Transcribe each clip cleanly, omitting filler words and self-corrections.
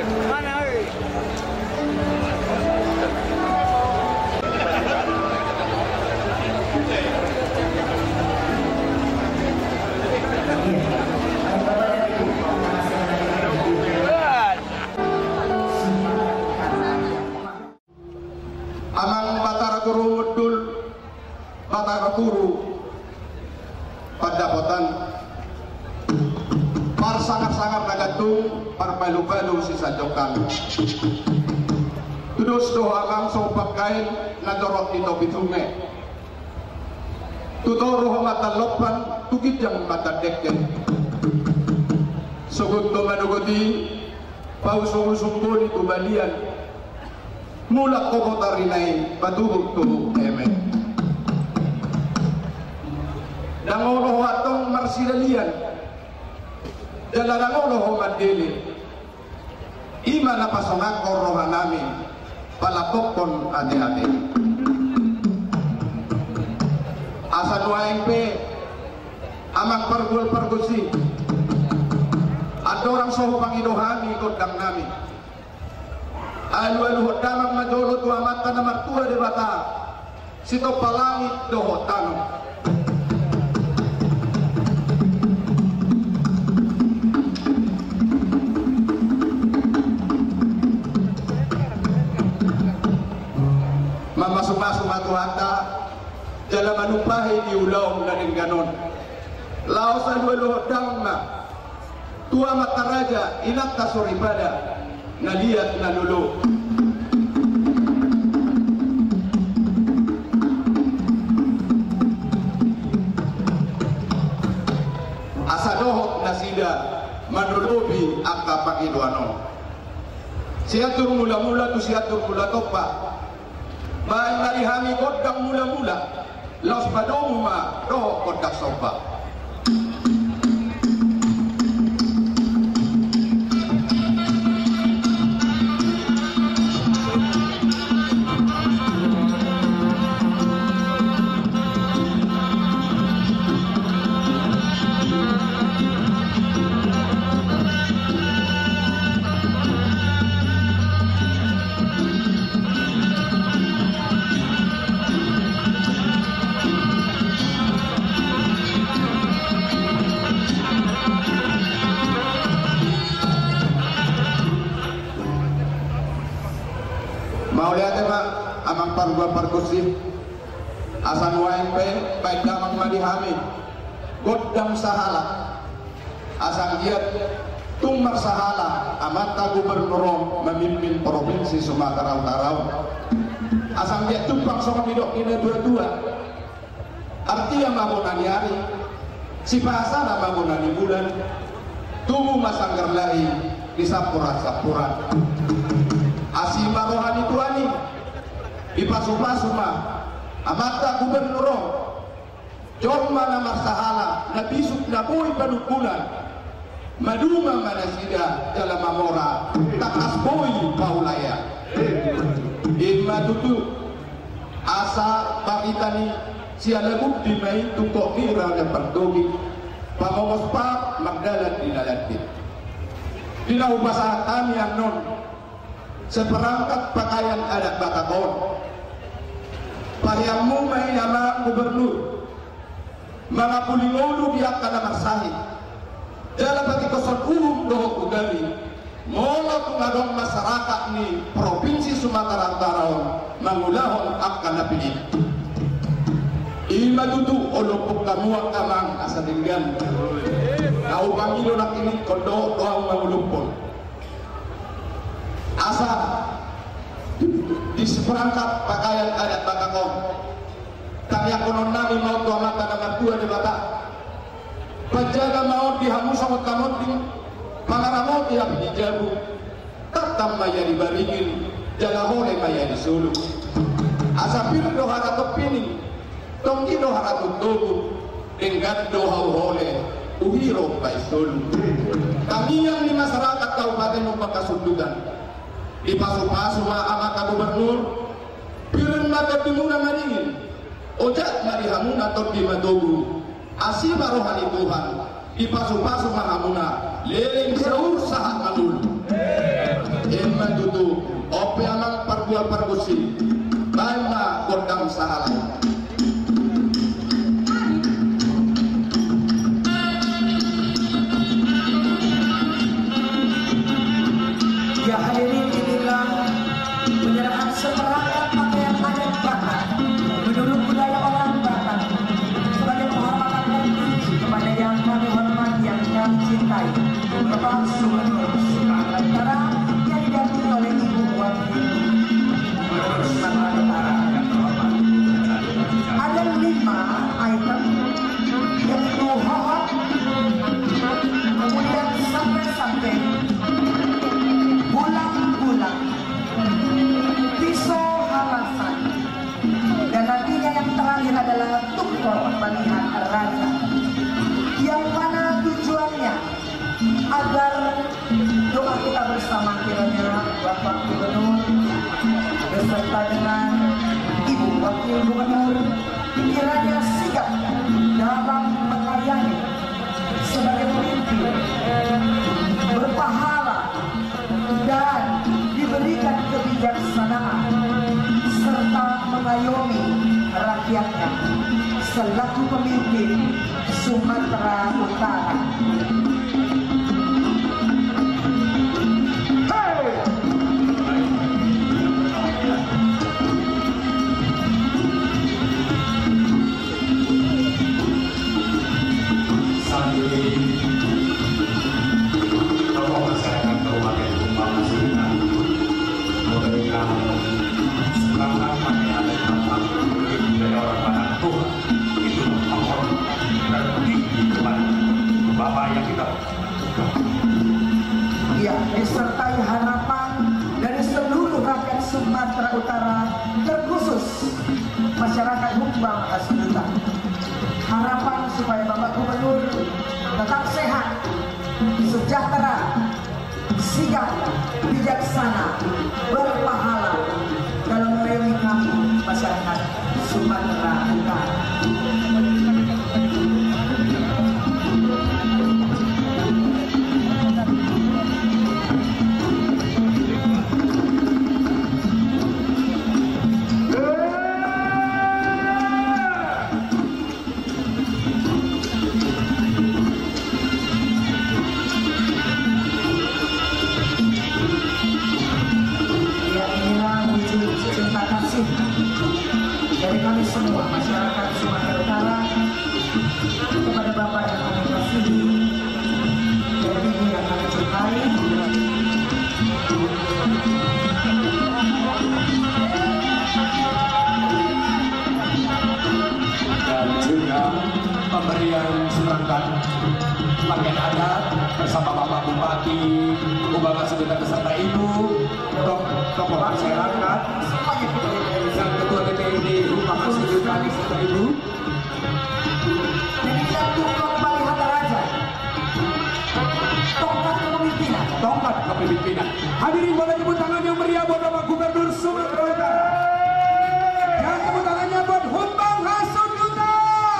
Amang Batara Guru Wedul Batara Guru Pandapotan par sangat-sangat nagatung par balu-balu si sajokan tudus doa kang sopak kain nadorot ito bitume tutoro mata lopan tukit yang mata dekken sugut to manugoti pausung-sumpun itu balian mulak komotarinay patubog-tubog eme nangoloh atong marsilalian dala nangoloh madili ima na pasongan korohan namin palapokon ade-ade asa nuaing pe amang pargul-pargusi ada orang soho pangidohami kodang namin alu-alu hodamang madolo tua mata na martua de bata sito palangit dohotano mamasuk-masuk matuhata dalam manupahi di ulau na rin ganon laos alu-alu hodamang na tua mata raja inak kasoribada naliat na lulu asa dohot na sida manulubi ang kapakiduanon siatur mula-mula tu siatur mula topa bahay marihami kodang mula-mula laos padomu ma dohot kodak sopa mau lihat mak amang pargua pargusi asan wain pe baik damang madihami godang sahala asang giat tumar sahala amata gubernur memimpin provinsi Sumatera Utara asang giat tumpang sama hidok ini dua-dua artinya mamunani hari si pasana mamunani bulan tumu masanggar lahi di sapura-sapura asima rohani tuani di pasu-pasu mah amata gubernur jomma na marsahala na bisuk na boy panukulan maduma manasida dalam amora takas boy paulaya imma tutu asa pakitani siya bukti may tungkok kira na perdogi pamongos pa magdalan dinalantin dinahubasa kami ang non seperangkat pakaian adat Batakon pariamu may nama gubernur mga pulingolo biyak ka na marsahin dalam bagi kosot doho ugali mola tungadong masyarakat ni provinsi Sumatera Utara mangulahon akan napilih ima tutu olopok kamuang kamang asa tinggan kau pangilo nak ini kondo doang mangulupon asa di seperangkat pakaian adat Batakon kami konon nami mau tua mata nama tua di Batak penjaga mau dihamu sama kamoting pangara mau tiap dijabu tetap maya dibaringin jaga boleh maya disulu asa pilu dohara kepini tonggi dohara tutubu dengan doha boleh uhiro baisulu kami yang di masyarakat Kabupaten Pangkasudugan di pasu-pasu amata gubernur pirin mata timuna maringin ojak marihamuna atau di madogu asima rohani Tuhan di pasu-pasu mahamuna leleng seur sahat manul Emma dudu ope amang parbual parbusi bana kodang sahalai. Ya hadirin, inilah penyerahan seperangkat pakaian adat Batak menurut budaya orang Batak sebagai penghormatan tertinggi kepada yang kami hormati, yang kami cintai, Bapak Gubernur Sumatera Utara yang didampingi oleh Ibu Wakil Gubernur Sumatera Utara. Ada 5 item, yaitu hohot, kemudian sampai bulang-bulang, pisau halasan, dan nantinya yang terakhir adalah tukor pemilihan raja, yang mana tujuannya agar doa kita bersama kiranya Bapak Gubernur beserta dengan Ibu Wakil Gubernur kiranya sigap dalam melayani sebagai pemimpin berpahala dan diberikan kebijaksanaan serta mengayomi rakyatnya selaku pemimpin Sumatera Utara. Ya, disertai harapan dari seluruh rakyat Sumatera Utara, terkhusus masyarakat Humbang Hasundutan. Harapan supaya Bapak Gubernur tetap sehat, sejahtera, sigap, bijaksana, berpahala dalam mengayomi kami masyarakat Sumatera Utara. Dari kami semua masyarakat Sumatera Utara kepada Bapak yang kami kasihi, dari Ibu yang kami cintai, dan juga pemberian seperangkat pakaian adat bersama Bapak Bupati, Humbang Hasundutan beserta Ibu, tokoh masyarakat, semuanya kita dan Ketua DPRD Humbang Hasundutan beserta Ibu. dan kita tukar pemilihan raja, tongkat kepemimpinan. Tongkat kepemimpinan. Hadirin, boleh tepuk tangan yang meriah buat Bapak Gubernur Sumatera Utara. Dan tepuk tangannya buat Humbang Hasundutan.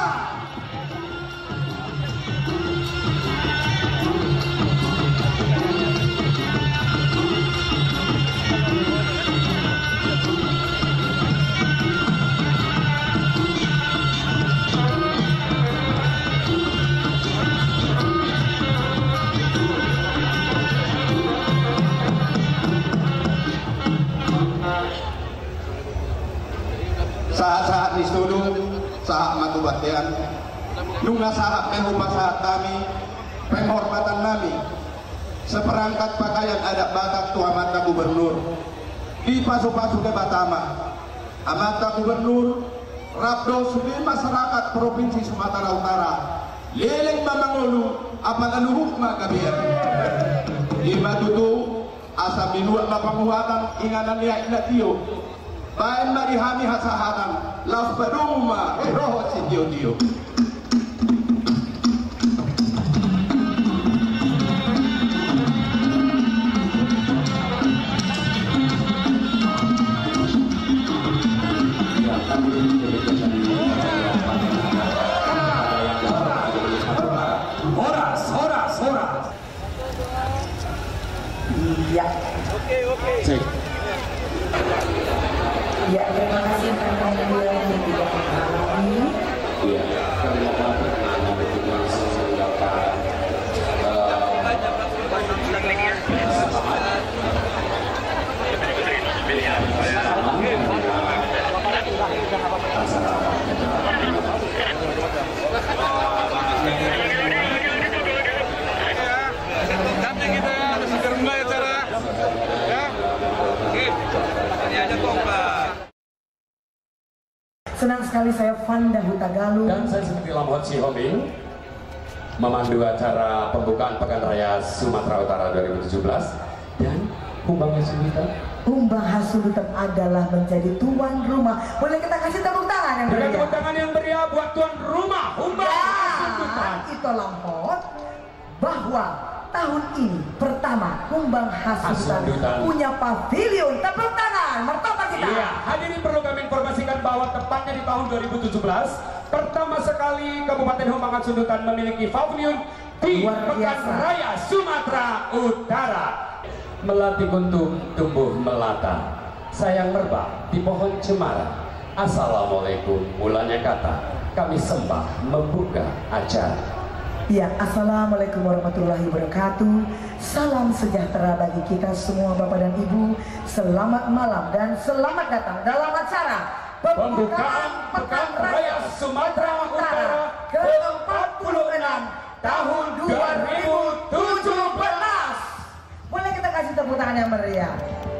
Saat-saat di studio, saat matu batian, nunga saat penghormatan saat kami, penghormatan kami, seperangkat pakaian adat Batak tua mata Gubernur, di pasu-pasu ke Batama, amata Gubernur, Rabdo Sudi masyarakat Provinsi Sumatera Utara, leleng mamangulu, apa anuhuk magabiar, di matutu, asa binuat mapanguatan, inganan ya inatio. Bain marihami hasahatan las paduma roho si dio. Horas. Iya. Cek. Ya, terima kasih karena yang tidak mengalami. Iya, terima kasih karena begitu langsung dapat Senang sekali saya Fanda Hutagaluh dan saya seperti Lamhot Sihoming memandu acara pembukaan Pekan Raya Sumatera Utara 2017 dan Humbang Hasulutan. Humbang Hasulutan adalah menjadi tuan rumah. Boleh kita kasih tepuk tangan yang Berikan meriah? tepuk tangan yang meriah buat tuan rumah Humbang Hasulutan. Itu Lamhot bahwa tahun ini pertama Humbang Hasulutan punya pavilion. Tepuk tangan, mertoba kita. Iya, hadirin perlu kami informasikan bahwa tepatnya di tahun 2017 pertama sekali Kabupaten Humbang Hasulutan memiliki pavilion di Pekan Raya Sumatera Utara. Melati kuntum tumbuh melata, sayang merbak di pohon cemara. Assalamualaikum, mulanya kata kami sembah membuka acara. Ya, assalamualaikum warahmatullahi wabarakatuh. Salam sejahtera bagi kita semua Bapak dan Ibu. Selamat malam dan selamat datang dalam acara Pembukaan Pekan Raya Sumatera Utara ke-46 tahun 2017. Boleh kita kasih tepuk tangan yang meriah?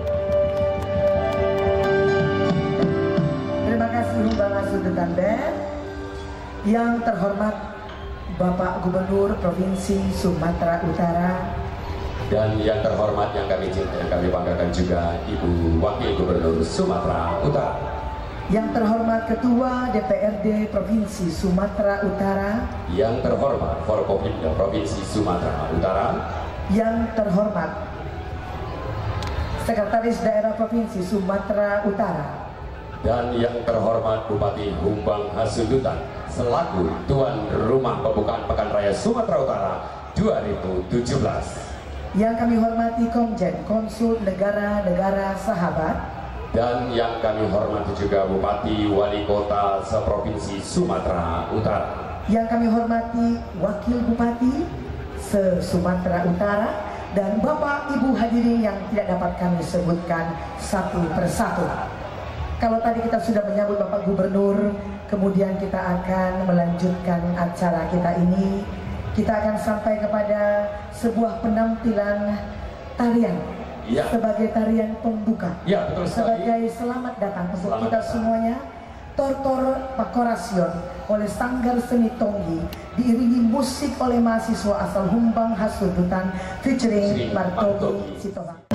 Terima kasih Humbang Hasulutan Band. Yang terhormat Bapak Gubernur Provinsi Sumatera Utara, dan yang terhormat yang kami cintai, yang kami banggakan juga Ibu Wakil Gubernur Sumatera Utara. yang terhormat Ketua DPRD Provinsi Sumatera Utara, yang terhormat Forkopimda Provinsi Sumatera Utara, yang terhormat Sekretaris Daerah Provinsi Sumatera Utara, dan yang terhormat Bupati Humbang Hasulutan selaku tuan rumah pembukaan Pekan Raya Sumatera Utara 2017. Yang kami hormati Komjen Konsul Negara-Negara Sahabat, dan yang kami hormati juga Bupati Wali Kota seprovinsi Sumatera Utara, yang kami hormati Wakil Bupati se-Sumatera Utara, dan Bapak Ibu hadirin yang tidak dapat kami sebutkan satu persatu. Kalau tadi kita sudah menyambut Bapak Gubernur, kemudian kita akan melanjutkan acara kita ini. Kita akan sampai kepada sebuah penampilan tarian, ya, sebagai tarian pembuka, ya, betul sekali. sebagai selamat datang untuk kita semuanya. Tortor Pakorasion oleh Sanggar Seni Tonggi, diiringi musik oleh mahasiswa asal Humbang Hasulutan featuring Martogi Sitobang.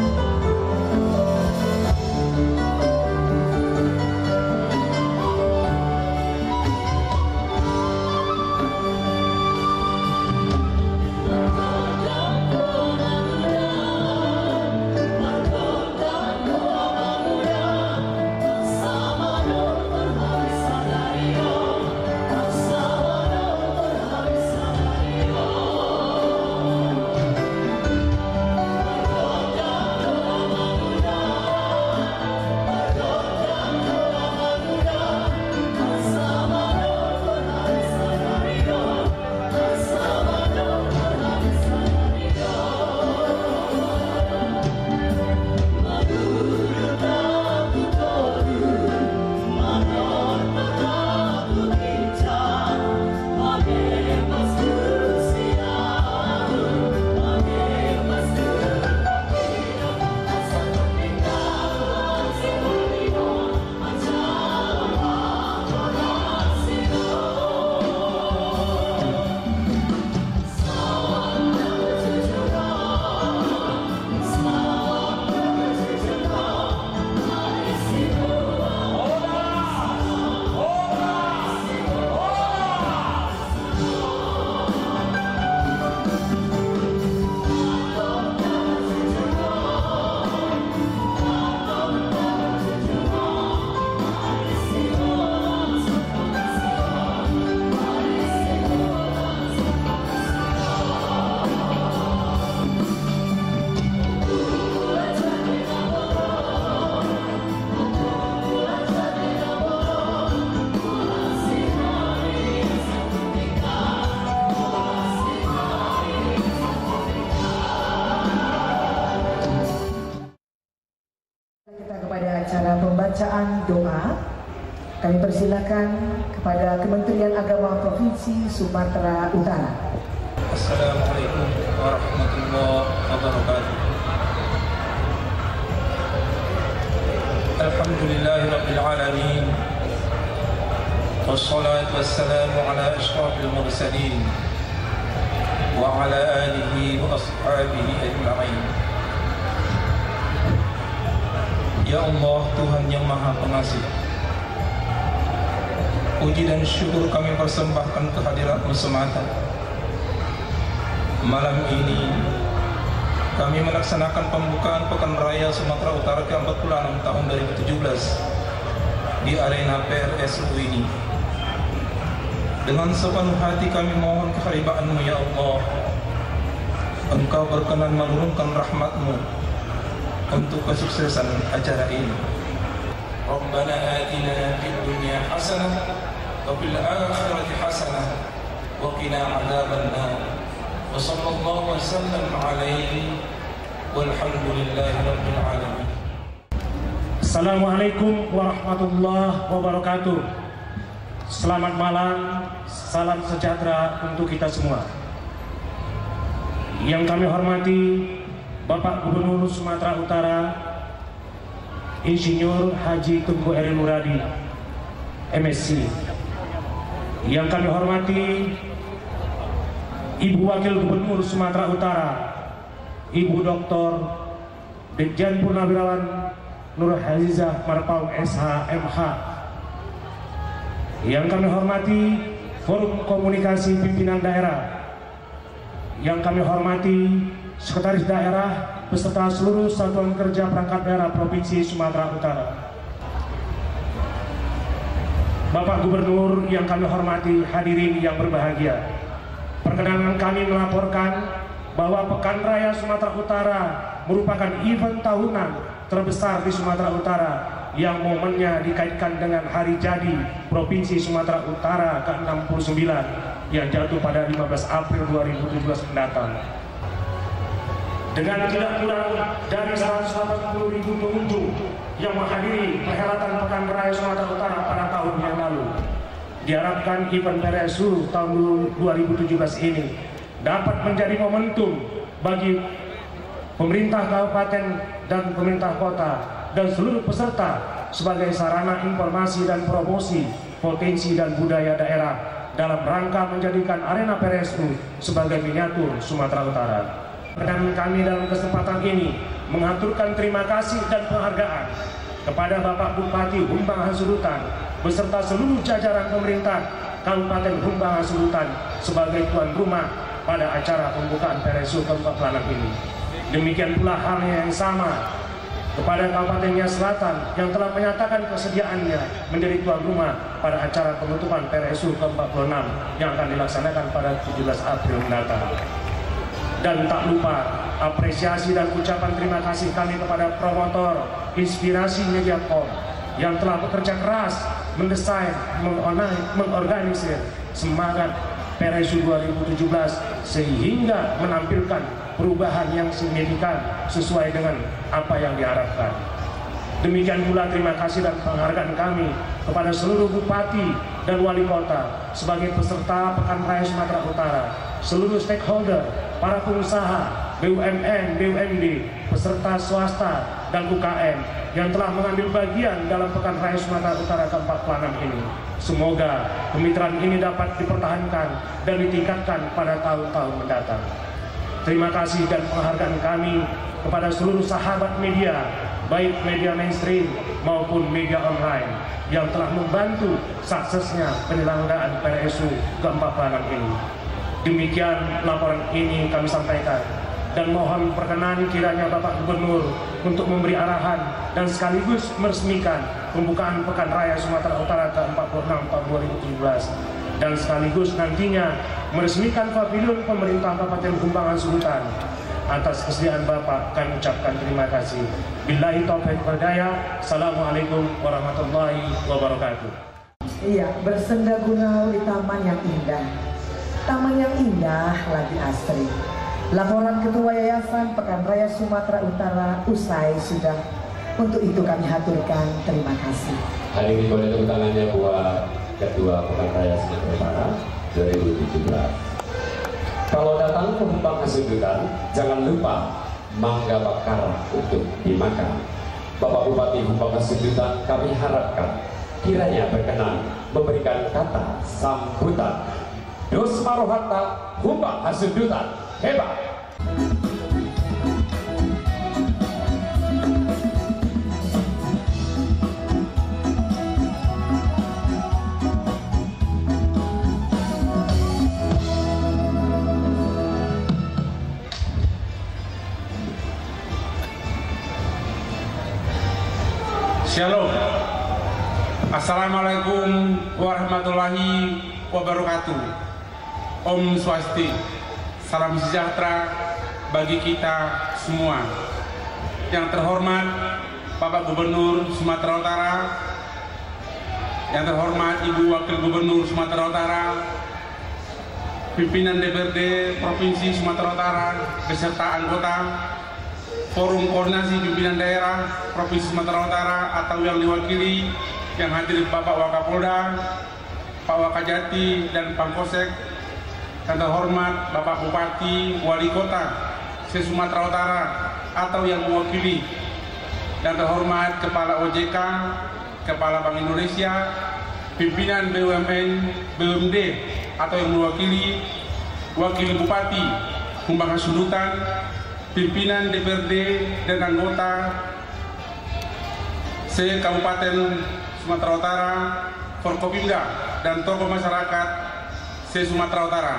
pembacaan doa. Kami persilakan kepada Kementerian Agama Provinsi Sumatera Utara. Assalamualaikum warahmatullahi wabarakatuh. Alhamdulillahirabbil alamin. Wassalatu wassalamu ala asyrafil mursalin wa ala alihi wa ashabihi ajma'in. Ya Allah, Tuhan yang Maha Pengasih, puji dan syukur kami persembahkan kehadirat-Mu semata. Malam ini kami melaksanakan pembukaan Pekan Raya Sumatera Utara ke-46 tahun 2017 di arena PRSU ini. Dengan sepenuh hati kami mohon kehadiran-Mu ya Allah. Engkau berkenan menurunkan rahmat-Mu untuk kesuksesan acara ini. Rabbana atina fid dunya hasanah wa fil akhirati hasanah wa qina adzabannar. Wa sallallahu wasallam alaihi walhamdulillahi rabbil alamin. Assalamualaikum warahmatullahi wabarakatuh. Selamat malam, salam sejahtera untuk kita semua. Yang kami hormati Bapak Gubernur Sumatera Utara Insinyur Haji Tengku Eri Muradi MSc. Yang kami hormati Ibu Wakil Gubernur Sumatera Utara Ibu Dr. Dirjen Purnawirawan Nur Hazizah Marpaung SH MH. Yang kami hormati Forum Komunikasi Pimpinan Daerah. Yang kami hormati Sekretaris Daerah beserta seluruh satuan kerja perangkat daerah Provinsi Sumatera Utara. Bapak Gubernur yang kami hormati, hadirin yang berbahagia. Perkenan kami melaporkan bahwa Pekan Raya Sumatera Utara merupakan event tahunan terbesar di Sumatera Utara yang momennya dikaitkan dengan hari jadi Provinsi Sumatera Utara ke-69 yang jatuh pada 15 April 2017 mendatang. Dengan tidak kurang dari 180.000 pengunjung yang menghadiri perhelatan Pekan Raya Sumatera Utara pada tahun yang lalu, diharapkan event PRSU tahun 2017 ini dapat menjadi momentum bagi pemerintah kabupaten dan pemerintah kota dan seluruh peserta sebagai sarana informasi dan promosi potensi dan budaya daerah dalam rangka menjadikan arena PRSU sebagai miniatur Sumatera Utara. Dan kami dalam kesempatan ini mengaturkan terima kasih dan penghargaan kepada Bapak Bupati Humbang Hasudutan beserta seluruh jajaran pemerintah Kabupaten Humbang Hasudutan sebagai tuan rumah pada acara pembukaan PRSU ke-46 ini. Demikian pula halnya yang sama kepada Kabupaten Nias Selatan yang telah menyatakan kesediaannya menjadi tuan rumah pada acara penutupan PRSU ke-46 yang akan dilaksanakan pada 17 April mendatang. Dan tak lupa apresiasi dan ucapan terima kasih kami kepada promotor Inspirasi Mediacorp yang telah bekerja keras mendesain, mengorganisir semangat PRSU 2017 sehingga menampilkan perubahan yang signifikan sesuai dengan apa yang diharapkan. Demikian pula terima kasih dan penghargaan kami kepada seluruh bupati dan wali kota sebagai peserta Pekan Raya Sumatera Utara, seluruh stakeholder, para pengusaha, BUMN, BUMD, peserta swasta dan UKM yang telah mengambil bagian dalam Pekan Raya Sumatera Utara ke-46 ini. Semoga kemitraan ini dapat dipertahankan dan ditingkatkan pada tahun-tahun mendatang. Terima kasih dan penghargaan kami kepada seluruh sahabat media, baik media mainstream maupun media online yang telah membantu suksesnya penyelenggaraan PRSU ke-46 ini. Demikian laporan ini kami sampaikan dan mohon perkenan kiranya Bapak Gubernur untuk memberi arahan dan sekaligus meresmikan pembukaan Pekan Raya Sumatera Utara ke-46 tahun 2017 dan sekaligus nantinya meresmikan pavilion pemerintah Kabupaten Humbang Hasudutan. Atas kesediaan Bapak kami ucapkan terima kasih. Billahi taufiq wal hidayah. Assalamualaikum warahmatullahi wabarakatuh. Iya, bersenda gurau di taman yang indah. Taman yang indah lagi asri. Laporan Ketua Yayasan Pekan Raya Sumatera Utara usai sudah. Untuk itu kami haturkan terima kasih. Hari ini boleh tepuk tangannya buat Ketua Pekan Raya Sumatera Utara 2017. Kalau datang ke Humbang Hasundutan, jangan lupa mangga bakar untuk dimakan. Bapak Bupati Humbang Hasundutan kami harapkan kiranya berkenan memberikan kata sambutan. Dos Marohata Humbang Hasundutan hebat. Shalom. Assalamualaikum warahmatullahi wabarakatuh. Om Swasti. Salam sejahtera bagi kita semua. Yang terhormat Bapak Gubernur Sumatera Utara, yang terhormat Ibu Wakil Gubernur Sumatera Utara, pimpinan DPRD Provinsi Sumatera Utara beserta anggota Forum Koordinasi Pimpinan Daerah Provinsi Sumatera Utara atau yang diwakili, yang hadir Bapak Wakapolda, Pak Wakajati, dan Pangkosek, yang terhormat Bapak Bupati, Wali Kota se-Sumatera Utara atau yang mewakili, yang terhormat Kepala OJK, Kepala Bank Indonesia, pimpinan BUMN, BUMD atau yang mewakili, Wakil Bupati Humbang Hasundutan, pimpinan DPRD dan anggota se-Kabupaten Sumatera Utara, Forkopimda, dan tokoh masyarakat se-Sumatera Utara.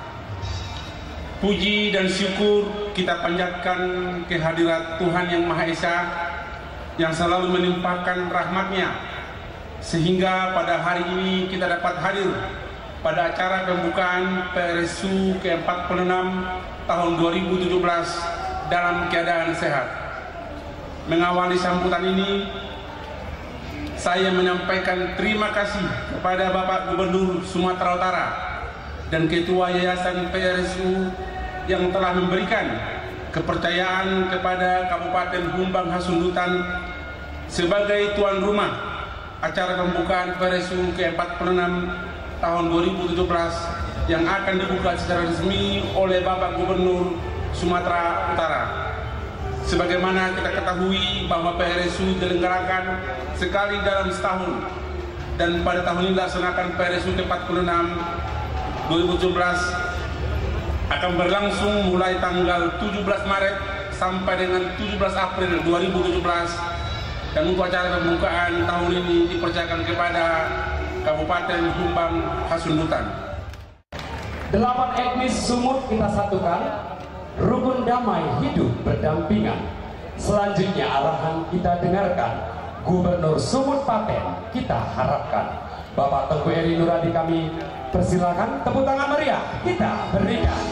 Puji dan syukur kita panjatkan kehadirat Tuhan Yang Maha Esa yang selalu menimpakan rahmat-Nya, sehingga pada hari ini kita dapat hadir pada acara pembukaan PRSU ke-46 tahun 2017 dalam keadaan sehat. Mengawali sambutan ini, saya menyampaikan terima kasih kepada Bapak Gubernur Sumatera Utara dan Ketua Yayasan PRSU yang telah memberikan kepercayaan kepada Kabupaten Humbang Hasundutan sebagai tuan rumah acara pembukaan PRSU ke-46 tahun 2017 yang akan dibuka secara resmi oleh Bapak Gubernur Sumatera Utara. Sebagaimana kita ketahui bahwa PRSU diselenggarakan sekali dalam setahun, dan pada tahun ini dilaksanakan PRSU ke-46 2017 akan berlangsung mulai tanggal 17 Maret sampai dengan 17 April 2017, dan untuk acara pembukaan tahun ini dipercayakan kepada Kabupaten Humbang Hasundutan. 8 etnis Sumut kita satukan, rukun damai hidup berdampingan. Selanjutnya arahan kita dengarkan, Gubernur Sumut Paten kita harapkan. Bapak Tengku Eri Nuradi kami persilakan, tepuk tangan meriah kita berikan.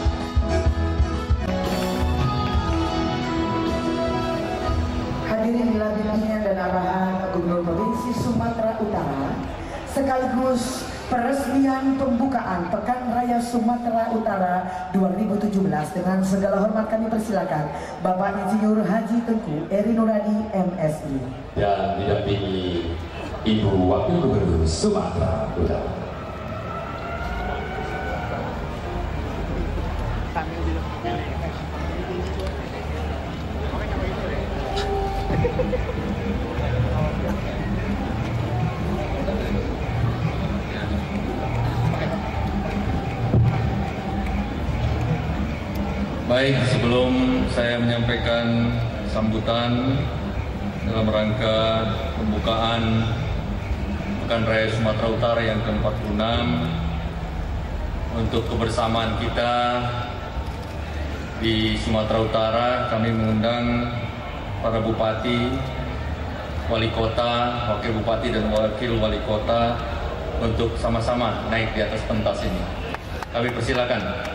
Hadirin inilah bimbingan dan arahan Gubernur Provinsi Sumatera Utara sekaligus peresmian pembukaan Pekan Raya Sumatera Utara 2017. Dengan segala hormat kami persilakan Bapak Insinyur Haji Tengku Eri Nuradi MSI dan didampingi Ibu Wakil Gubernur Sumatera Utara. Baik, sebelum saya menyampaikan sambutan dalam rangka pembukaan Pekan Raya Sumatera Utara yang ke-46, untuk kebersamaan kita di Sumatera Utara, kami mengundang para bupati, wali kota, wakil bupati dan wakil wali kota untuk sama-sama naik di atas pentas ini. Kami persilakan.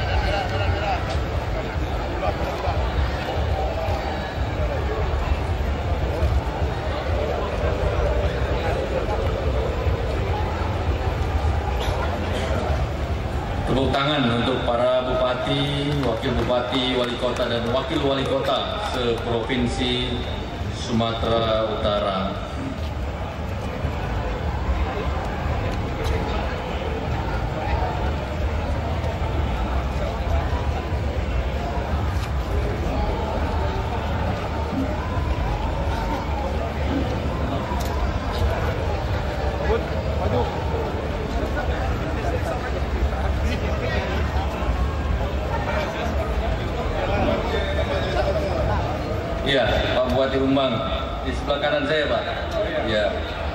Tepuk tangan untuk para bupati, wakil bupati, wali kota, dan wakil wali kota se-Provinsi Sumatera Utara. Ya, Pak Bupati Humbang, di sebelah kanan saya, Pak. Ya.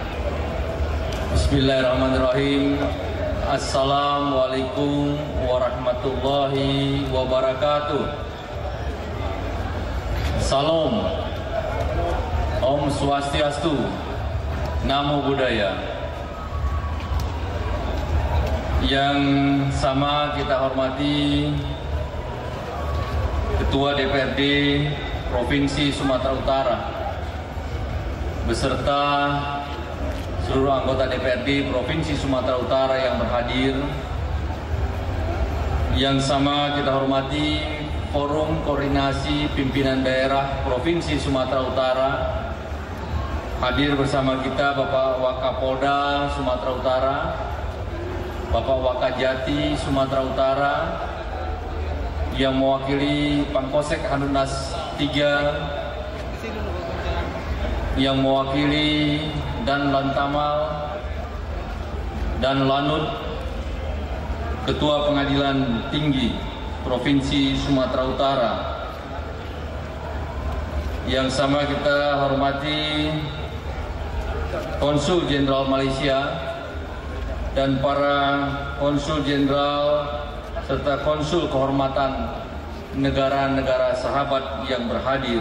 Bismillahirrahmanirrahim. Assalamualaikum warahmatullahi wabarakatuh. Salam. Om Swastiastu. Namo Buddhaya. Yang sama kita hormati Ketua DPRD Provinsi Sumatera Utara beserta seluruh anggota DPRD Provinsi Sumatera Utara yang berhadir. Yang sama kita hormati Forum Koordinasi Pimpinan Daerah Provinsi Sumatera Utara. Hadir bersama kita Bapak Wakapolda Sumatera Utara, Bapak Wakajati Sumatera Utara, yang mewakili Pangkosek Hanunas 3, yang mewakili Dan Lantamal dan Lanut, Ketua Pengadilan Tinggi Provinsi Sumatera Utara. Yang sama kita hormati Konsul Jenderal Malaysia dan para Konsul Jenderal serta Konsul Kehormatan negara-negara sahabat yang berhadir.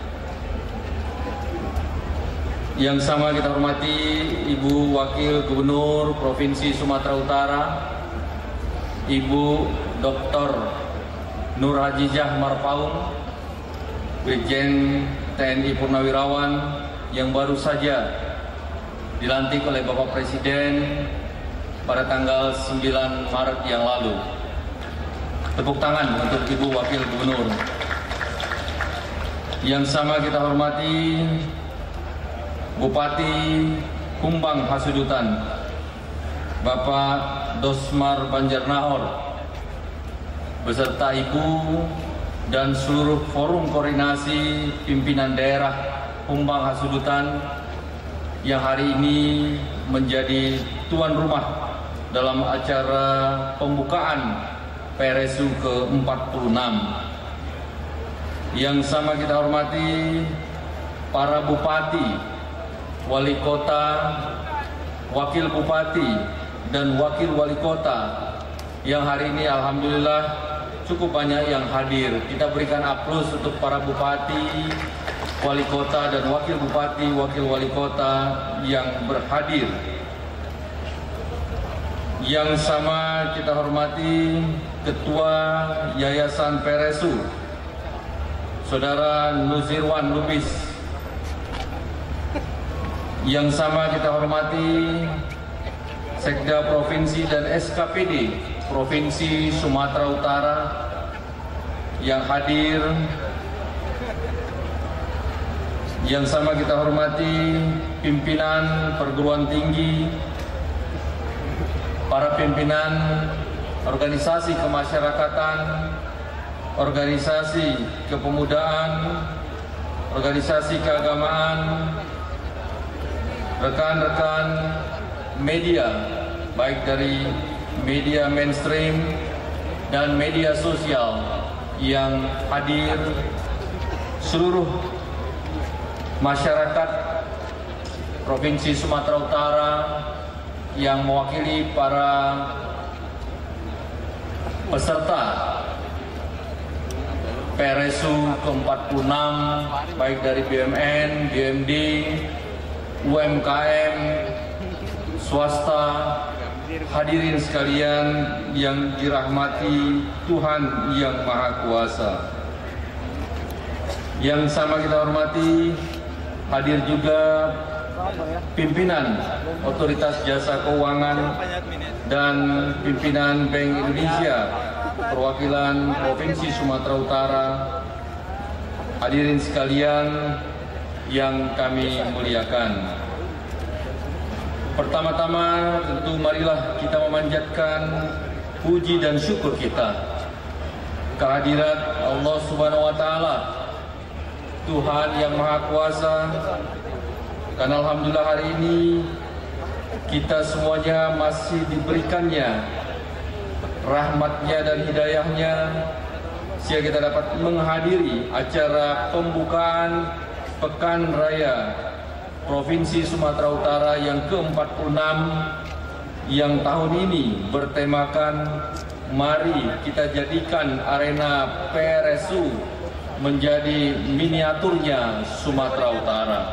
Yang sama kita hormati Ibu Wakil Gubernur Provinsi Sumatera Utara, Ibu Dr. Nur Hajijah Marpaung, Brigjen TNI Purnawirawan yang baru saja dilantik oleh Bapak Presiden pada tanggal 9 Maret yang lalu. Tepuk tangan untuk Ibu Wakil Gubernur. Yang sama kita hormati Bupati Humbang Hasudutan, Bapak Dosmar Banjarnahor, beserta Ibu dan seluruh Forum Koordinasi Pimpinan Daerah Humbang Hasudutan yang hari ini menjadi tuan rumah dalam acara pembukaan PRSU ke-46. Yang sama kita hormati para bupati, wali kota, wakil bupati, dan wakil wali kota yang hari ini alhamdulillah cukup banyak yang hadir. Kita berikan aplaus untuk para bupati, wali kota, dan wakil bupati, wakil wali kota yang berhadir. Yang sama kita hormati Ketua Yayasan PRSU, Saudara Nuzirwan Lubis. Yang sama kita hormati Sekda Provinsi dan SKPD Provinsi Sumatera Utara yang hadir. Yang sama kita hormati pimpinan perguruan tinggi, para pimpinan organisasi kemasyarakatan, organisasi kepemudaan, organisasi keagamaan, rekan-rekan media, baik dari media mainstream dan media sosial yang hadir, seluruh masyarakat Provinsi Sumatera Utara yang mewakili para peserta PRSU ke-46, baik dari BUMN, BUMD, UMKM, swasta, hadirin sekalian yang dirahmati Tuhan Yang Maha Kuasa. Yang sama kita hormati, hadir juga pimpinan Otoritas Jasa Keuangan dan pimpinan Bank Indonesia perwakilan Provinsi Sumatera Utara. Hadirin sekalian yang kami muliakan. Pertama-tama tentu marilah kita memanjatkan puji dan syukur kita kehadirat Allah Subhanahu wa taala, Tuhan yang Maha Kuasa. Karena alhamdulillah hari ini kita semuanya masih diberikannya rahmatnya dan hidayahnya, sehingga kita dapat menghadiri acara pembukaan Pekan Raya Provinsi Sumatera Utara yang ke-46 yang tahun ini bertemakan mari kita jadikan arena PRSU menjadi miniaturnya Sumatera Utara.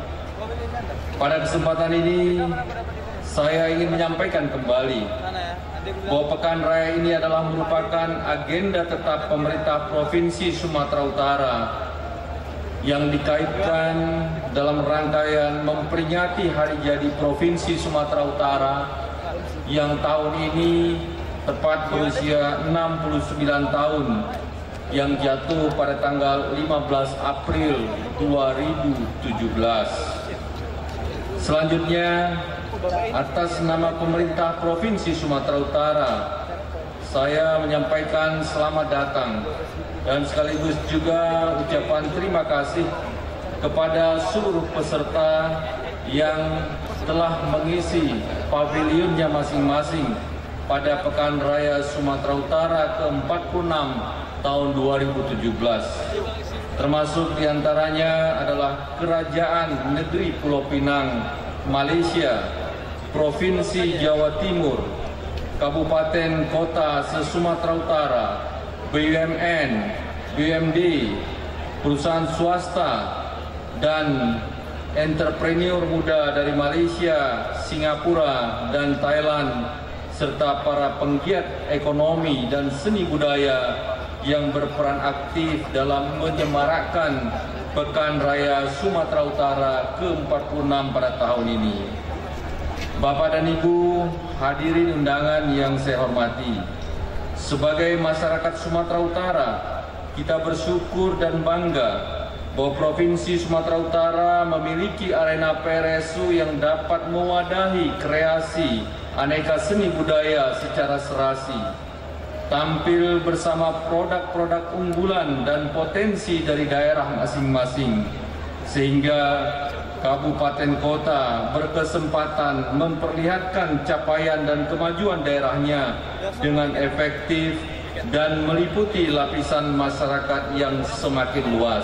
Pada kesempatan ini saya ingin menyampaikan kembali bahwa Pekan Raya ini adalah merupakan agenda tetap pemerintah Provinsi Sumatera Utara yang dikaitkan dalam rangkaian memperingati hari jadi Provinsi Sumatera Utara yang tahun ini tepat berusia 69 tahun yang jatuh pada tanggal 15 April 2017. Selanjutnya, atas nama pemerintah Provinsi Sumatera Utara, saya menyampaikan selamat datang dan sekaligus juga ucapan terima kasih kepada seluruh peserta yang telah mengisi pavilionnya masing-masing pada Pekan Raya Sumatera Utara ke-46 tahun 2017. Termasuk diantaranya adalah Kerajaan Negeri Pulau Pinang, Malaysia, Provinsi Jawa Timur, Kabupaten Kota se-Sumatera Utara, BUMN, BUMD, perusahaan swasta, dan entrepreneur muda dari Malaysia, Singapura, dan Thailand, serta para penggiat ekonomi dan seni budaya yang berperan aktif dalam menyemarakkan Pekan Raya Sumatera Utara ke-46 pada tahun ini. Bapak dan Ibu, hadirin undangan yang saya hormati, sebagai masyarakat Sumatera Utara, kita bersyukur dan bangga bahwa Provinsi Sumatera Utara memiliki arena PRSU yang dapat mewadahi kreasi aneka seni budaya secara serasi, tampil bersama produk-produk unggulan dan potensi dari daerah masing-masing, sehingga kabupaten kota berkesempatan memperlihatkan capaian dan kemajuan daerahnya dengan efektif dan meliputi lapisan masyarakat yang semakin luas.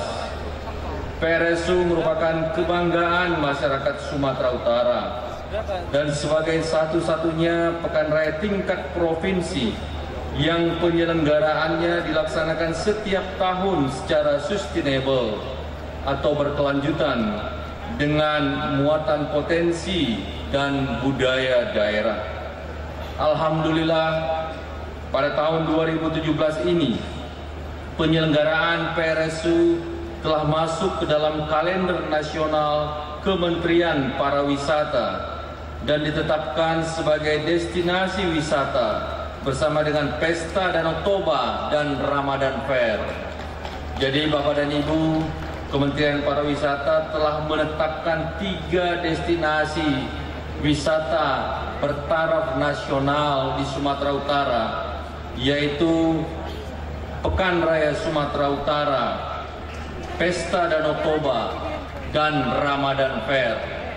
PRSU merupakan kebanggaan masyarakat Sumatera Utara dan sebagai satu-satunya pekan raya tingkat provinsi yang penyelenggaraannya dilaksanakan setiap tahun secara sustainable atau berkelanjutan dengan muatan potensi dan budaya daerah. Alhamdulillah, pada tahun 2017 ini penyelenggaraan PRSU telah masuk ke dalam kalender nasional Kementerian Pariwisata dan ditetapkan sebagai destinasi wisata bersama dengan Pesta Danau Toba dan Ramadan Fair. Jadi Bapak dan Ibu, Kementerian Pariwisata telah menetapkan 3 destinasi wisata bertaraf nasional di Sumatera Utara, yaitu Pekan Raya Sumatera Utara, Pesta Danau Toba, dan Ramadan Fair.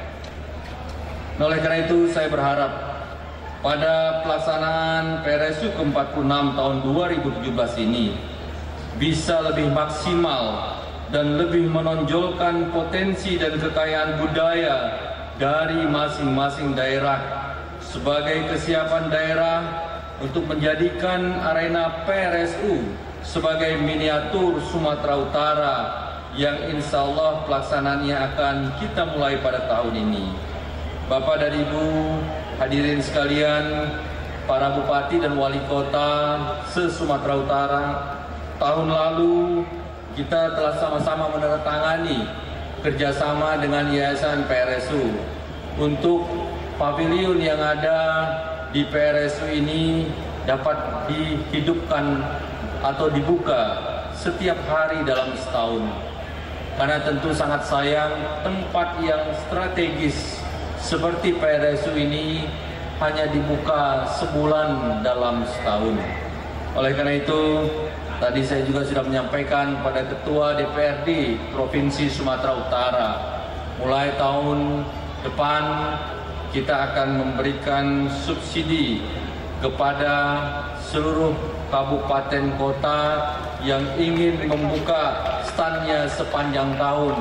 Nah, oleh karena itu saya berharap pada pelaksanaan PRSU ke-46 tahun 2017 ini bisa lebih maksimal dan lebih menonjolkan potensi dan kekayaan budaya dari masing-masing daerah sebagai kesiapan daerah untuk menjadikan arena PRSU sebagai miniatur Sumatera Utara yang insya Allah pelaksanaannya akan kita mulai pada tahun ini. Bapak dan Ibu hadirin sekalian, para bupati dan wali kota se-Sumatera Utara, tahun lalu kita telah sama-sama menandatangani kerjasama dengan Yayasan PRSU untuk pavilion yang ada di PRSU ini dapat dihidupkan atau dibuka setiap hari dalam setahun. karena tentu sangat sayang tempat yang strategis seperti PRSU ini hanya dibuka sebulan dalam setahun. Oleh karena itu, tadi saya juga sudah menyampaikan pada Ketua DPRD Provinsi Sumatera Utara, mulai tahun depan kita akan memberikan subsidi kepada seluruh kabupaten kota yang ingin membuka standnya sepanjang tahun.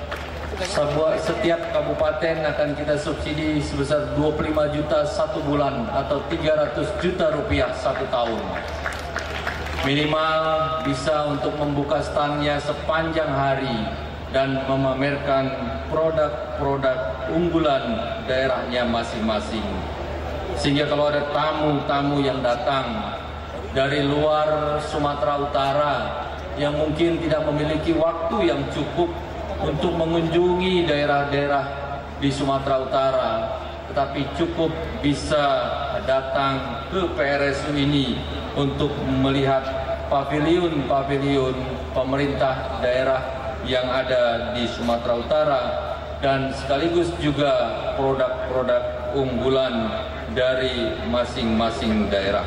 Setiap kabupaten akan kita subsidi sebesar 25 juta satu bulan atau 300 juta rupiah satu tahun. Minimal bisa untuk membuka standnya sepanjang hari dan memamerkan produk-produk unggulan daerahnya masing-masing. Sehingga kalau ada tamu-tamu yang datang dari luar Sumatera Utara yang mungkin tidak memiliki waktu yang cukup untuk mengunjungi daerah-daerah di Sumatera Utara, tetapi cukup bisa datang ke PRSU ini untuk melihat pavilion-pavilion pemerintah daerah yang ada di Sumatera Utara dan sekaligus juga produk-produk unggulan dari masing-masing daerah.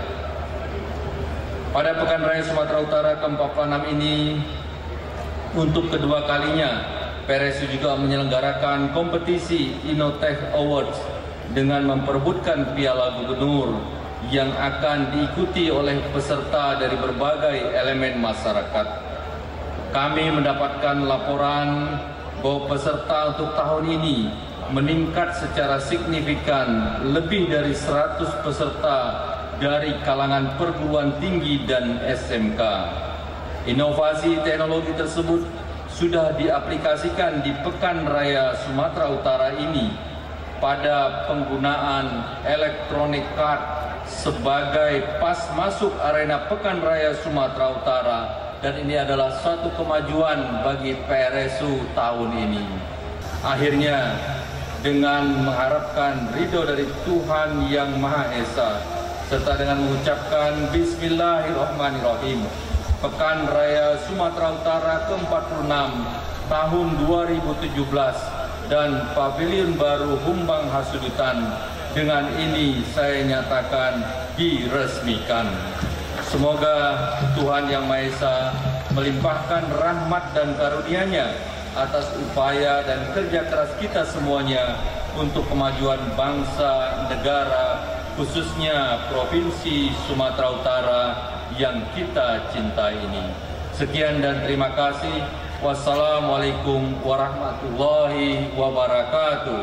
Pada Pekan Raya Sumatera Utara ke-46 ini, untuk kedua kalinya, PRSU juga menyelenggarakan kompetisi Innotech Awards dengan memperebutkan Piala Gubernur yang akan diikuti oleh peserta dari berbagai elemen masyarakat. Kami mendapatkan laporan bahwa peserta untuk tahun ini meningkat secara signifikan, lebih dari 100 peserta dari kalangan perguruan tinggi dan SMK. Inovasi teknologi tersebut sudah diaplikasikan di Pekan Raya Sumatera Utara ini pada penggunaan electronic card sebagai pas masuk arena Pekan Raya Sumatera Utara, dan ini adalah suatu kemajuan bagi PRSU tahun ini. Akhirnya, dengan mengharapkan ridho dari Tuhan Yang Maha Esa, serta dengan mengucapkan Bismillahirrahmanirrahim, Pekan Raya Sumatera Utara ke-46 tahun 2017 dan Pavilion Baru Humbang Hasudutan dengan ini saya nyatakan diresmikan. Semoga Tuhan Yang Maha Esa melimpahkan rahmat dan karunia-Nya atas upaya dan kerja keras kita semuanya untuk kemajuan bangsa, negara, khususnya Provinsi Sumatera Utara yang kita cintai ini. Sekian dan terima kasih. Wassalamualaikum warahmatullahi wabarakatuh.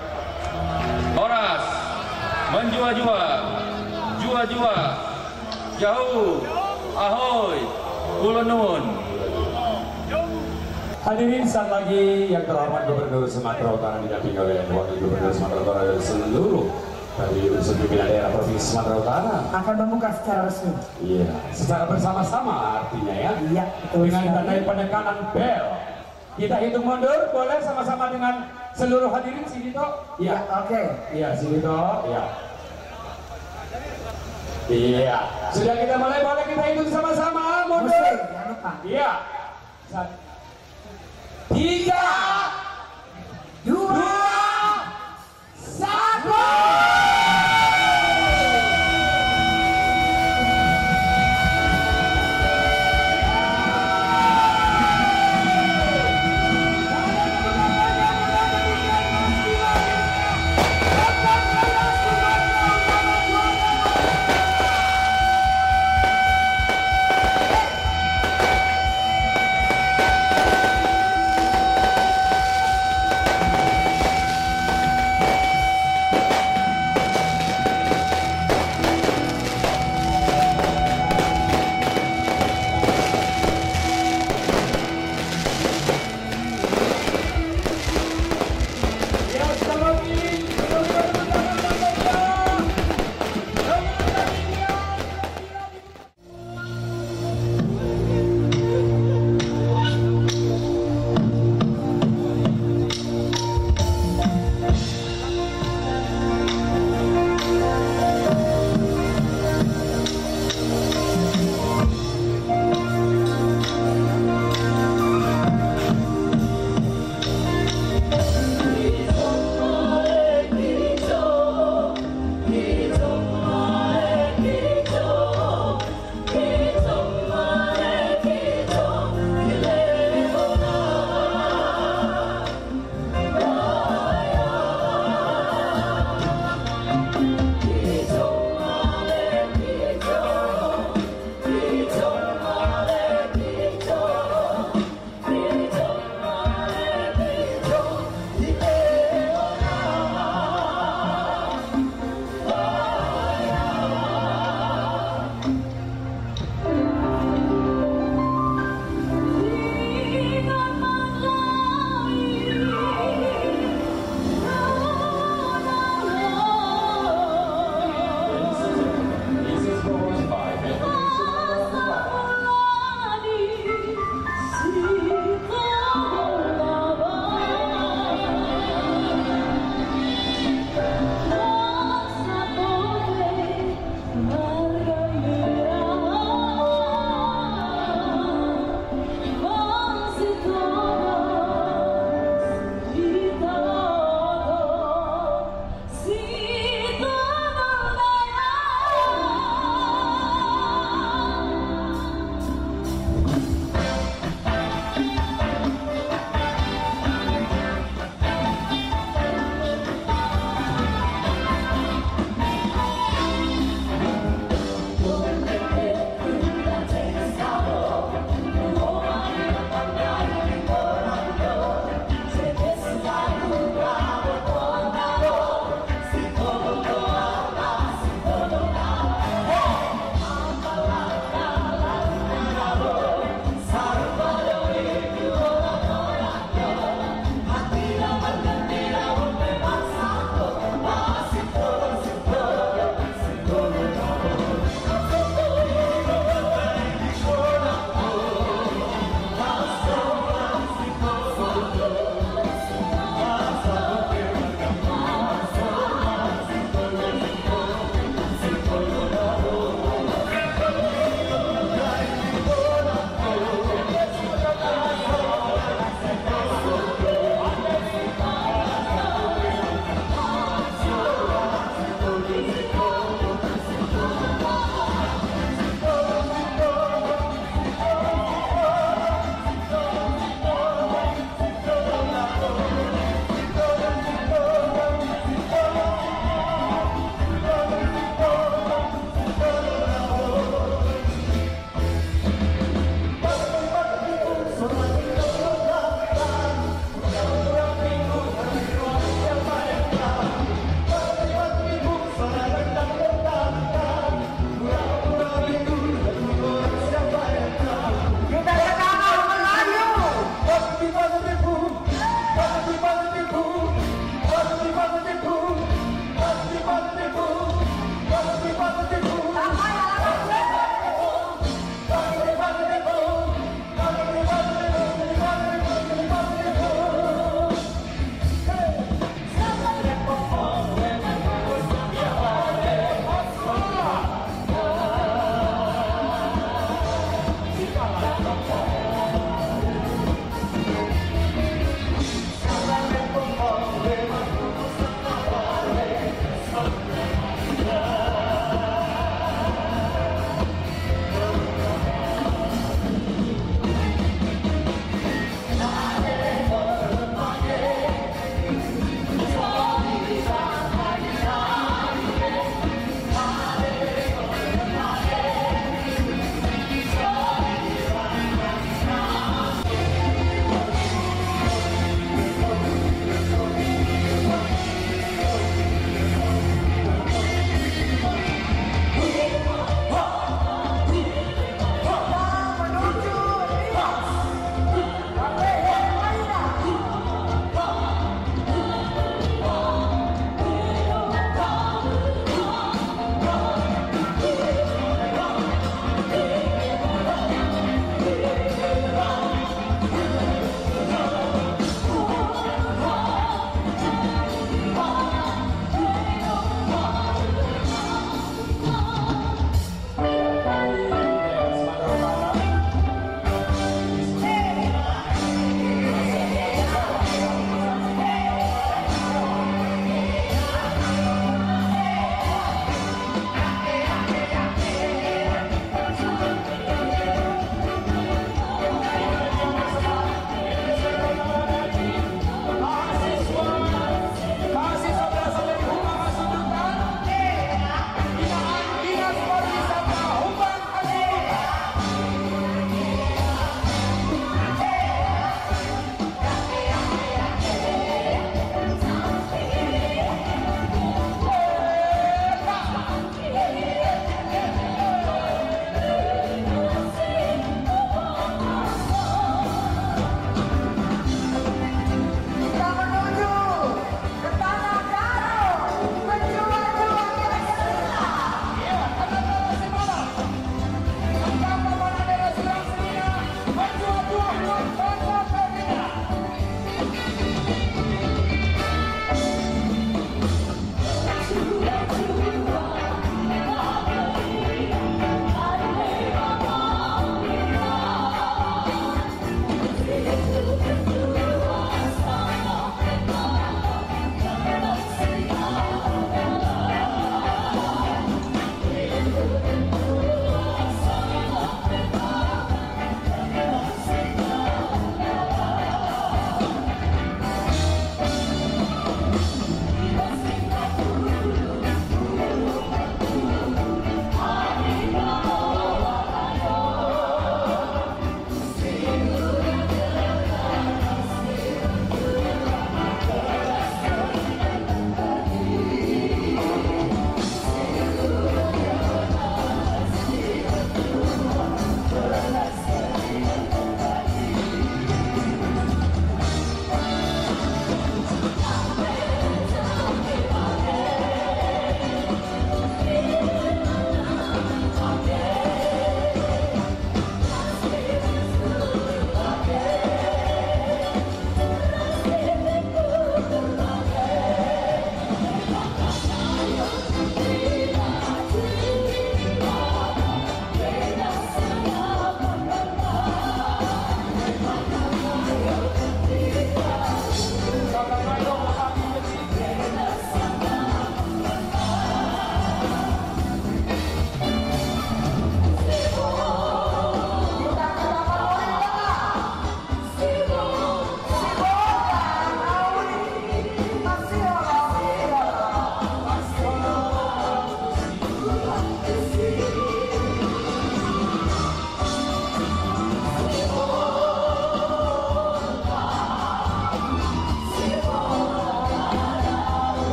Horas, menjua-jua, jua-jua, jauh, ahoy, kulunun. Hadirin, saat lagi yang terhormat Gubernur Sumatera Utara didampingi oleh Wakil Gubernur Sumatera Utara dan seluruh dari unsur pimpinan daerah Provinsi Sumatera Utara akan membuka secara resmi. Iya, secara bersama-sama artinya ya. Iya, betul. Dengan tandai penekanan bel. Kita hitung mundur, boleh sama-sama dengan seluruh hadirin. Sidito? Iya, oke. Iya, Sidito. Iya. Iya. Sudah kita mulai, boleh kita hitung sama-sama. Mundur. Musik, jangan lupa. Iya. 3, 2, 1.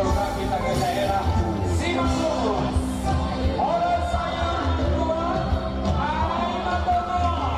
program kita ke daerah Simalungun. Oleh saya kedua, Ai Matono.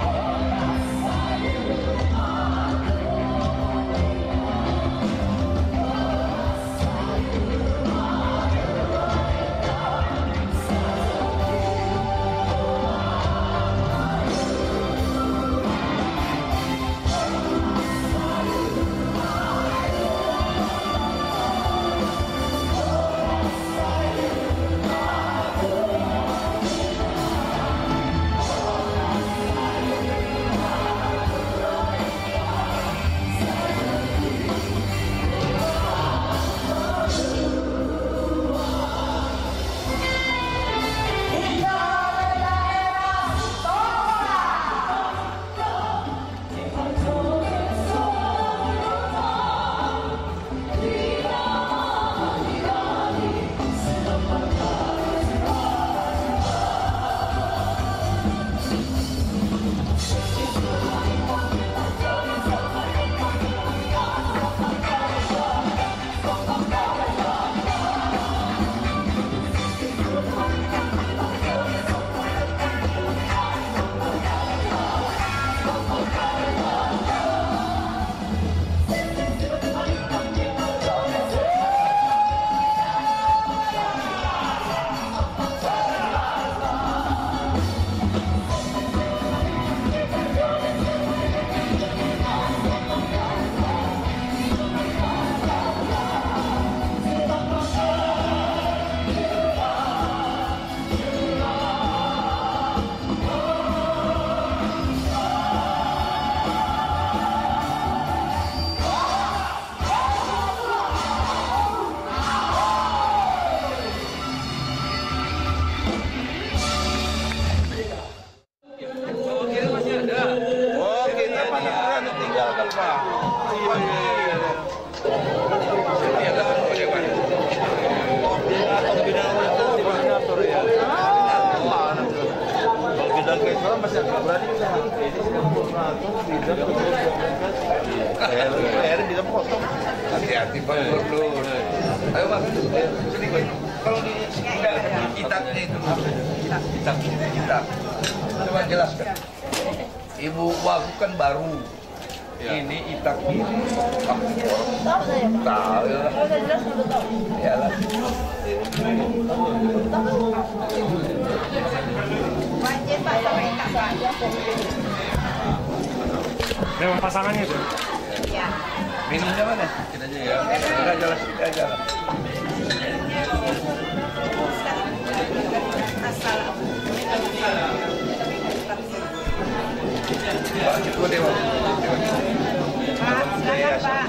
Hati-hati Pak Gubernur. Ayo Pak, sini Pak. Kalau di kitabnya itu, kitab. Coba jelaskan. Ibu Wagub kan baru. Ini itak ini. Tahu ya. Iyalah. Memang pasangannya tuh. Iya. Minumnya mana? Kita aja ya. Kita jelas aja. Pak, itu dewa. Pak, silakan Pak.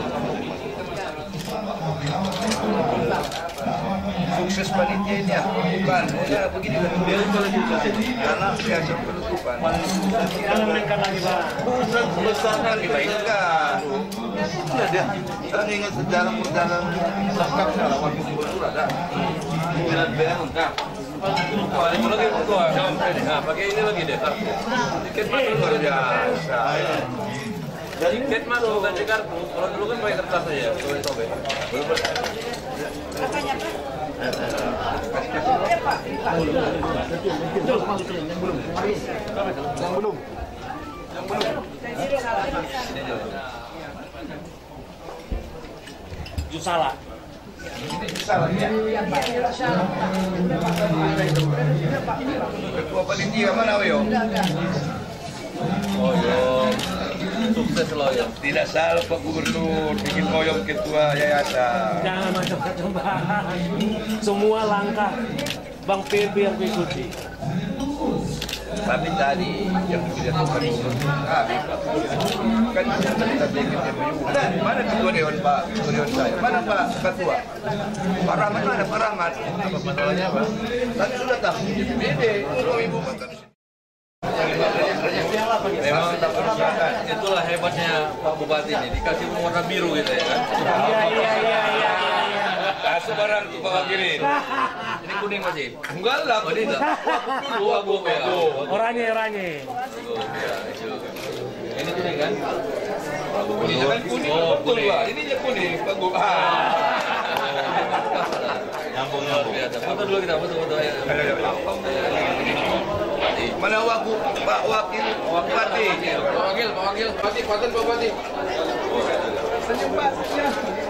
Sukses panitia ini ya, bukan? Ya begini kan, biar karena biasa penutupan. Jangan meningkat lagi Pak. Besar kan dibaikkan. Ada, saya ingat sejarah perjalanan lengkap dalam waktu gubernur ada. Jalan bayang lengkap. Wah, ini lagi berdoa. Nah, pakai ini lagi deh. Tiket mana luar biasa. Tiket mana bukan di kartu. Kalau dulu kan pakai kertas aja, sobek-sobek. Kakaknya Pak. Yang belum. Jusala. Salah ya. Ketua panitia mana Wio? Oh yo, sukses loh ya. Tidak salah Pak Gubernur bikin koyong ketua yayasan. Jangan macam-macam. Semua langkah Bang PB yang ikuti. Tapi tadi yang tidak Pak Gubernur kami Pak kan kita bikin MOU. Mana ketua dewan Pak? Ketua dewan saya. Mana Pak ketua? Pak Rahmat mana Pak Rahmat? Apa masalahnya Pak? Tadi sudah tahu BPD. Kalau Ibu Pak Memang itulah hebatnya Pak Bupati ini, dikasih warna biru gitu ya kan. Iya. Kasih barang tuh Pak Wakili. Ini kuning masih. Enggak lah, Oh, ini enggak. Dulu aku ya. Oranye. Ini kuning kan? Ini kan kuning Oh, betul kuning. Pak. Ini kuning Pak Gubernur. nyambung. Foto dulu kita, foto. Mana Pak Wakil Bupati? Pak Wakil. Senyum Pak.